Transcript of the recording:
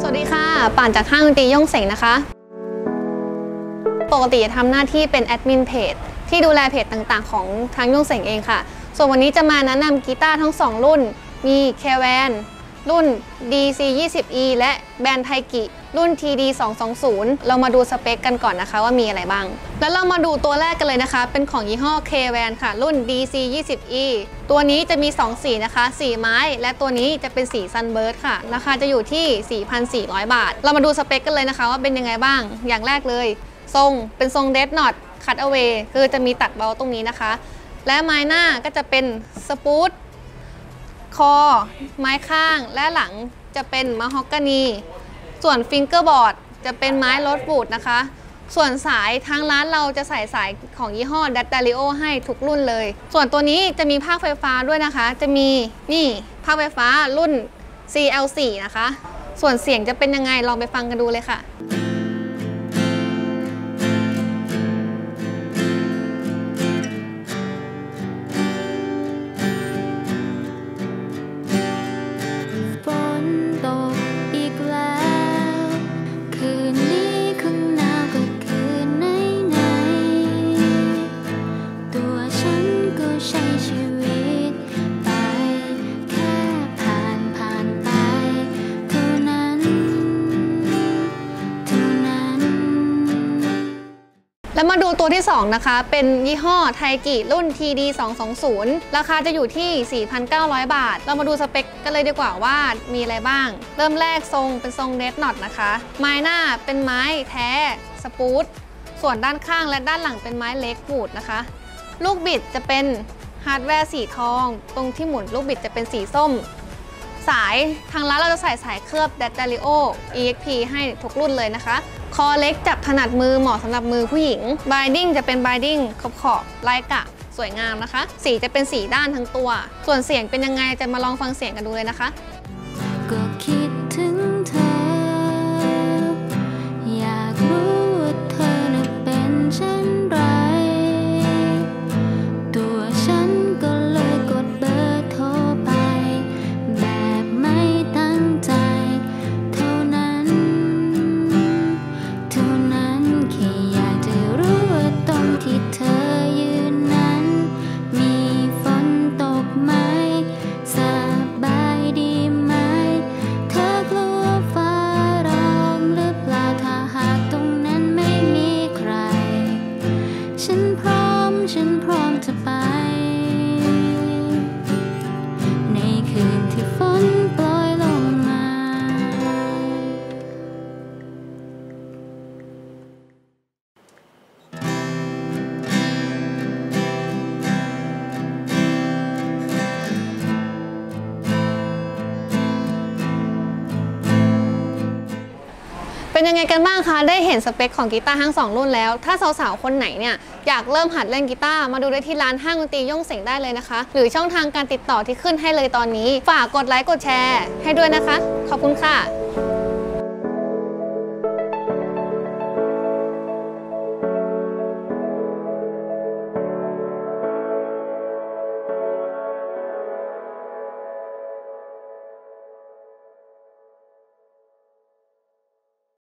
วัสดีค่ะป่านจากห้างดนตรีย่งเสงนะคะปกติจะทำหน้าที่เป็นแอดมินเพจที่ดูแลเพจต่างๆของทางย่งเสงเองค่ะส่วนวันนี้จะมาแนะนำกีตาร์ทั้ง2รุ่นมี K-Van รุ่น DC20E และแบรนด์ไทกิรุ่น TD220 เรามาดูสเปคกันก่อนนะคะว่ามีอะไรบ้างแล้วเรามาดูตัวแรกกันเลยนะคะเป็นของยี่ห้อ K-Van ค่ะรุ่น DC20E ตัวนี้จะมี 2 สีนะคะสีไม้และตัวนี้จะเป็นสี Sunburst ค่ะราคาจะอยู่ที่ 4,400 บาทเรามาดูสเปคกันเลยนะคะว่าเป็นยังไงบ้างอย่างแรกเลยทรงเป็นทรง Dead Knot Cut Away คือจะมีตัดเบาตรงนี้นะคะและไม้หน้าก็จะเป็นสปูตคอไม้ข้างและหลังจะเป็นมะฮอกกานีส่วนฟิงเกอร์บอร์ดจะเป็นไม้โรสวูดนะคะส่วนสายทางร้านเราจะใส่สายของยี่ห้อ Daddario ให้ทุกรุ่นเลยส่วนตัวนี้จะมีภาคไฟฟ้าด้วยนะคะจะมีนี่ภาคไฟฟ้ารุ่น CL4 นะคะส่วนเสียงจะเป็นยังไงลองไปฟังกันดูเลยค่ะแล้วมาดูตัวที่2นะคะเป็นยี่ห้อไทกิรุ่น TD220 ราคาจะอยู่ที่ 4,900 บาทเรามาดูสเปคกันเลยดีกว่าว่ามีอะไรบ้างเริ่มแรกทรงเป็นทรงเดดน็อตนะคะไม้หน้าเป็นไม้แท้สปูตส่วนด้านข้างและด้านหลังเป็นไม้เล็กวูดนะคะลูกบิดจะเป็นฮาร์ดแวร์สีทองตรงที่หมุนลูกบิดจะเป็นสีส้มสายทางร้านเราจะใส่สายเคลือบ Daddario EXP ให้ทุกรุ่นเลยนะคะคอเล็กจับถนัดมือเหมาะสำหรับมือผู้หญิง Binding จะเป็น Binding ขอบลายกะสวยงามนะคะสีจะเป็นสีด้านทั้งตัวส่วนเสียงเป็นยังไงจะมาลองฟังเสียงกันดูเลยนะคะก็คิดถึงเธออยากรู้ว่าเธอน่ะเป็นเช่นไรตัวฉันก็เลยกดเบอร์โทรไปแบบไม่ตั้งใจเท่านั้นแค่อยากจะรู้ว่าตรงที่เธอยืนนั้นมีฝนตกไหมสบายดีไหมเธอกลัวฟ้าร้องหรือเปล่าถ้าหากตรงนั้นไม่มีใครฉันพร้อมจะไปในคืนที่ฝนโปรยลงมาเป็นยังไงกันบ้างคะได้เห็นสเปคของกีตาร์ทั้ง2รุ่นแล้วถ้าสาวๆคนไหนเนี่ยอยากเริ่มหัดเล่นกีตาร์มาดูได้ที่ร้านห้างดนตรีย่งเสงได้เลยนะคะหรือช่องทางการติดต่อที่ขึ้นให้เลยตอนนี้ฝากกดไลค์กดแชร์ให้ด้วยนะคะขอบคุณค่ะ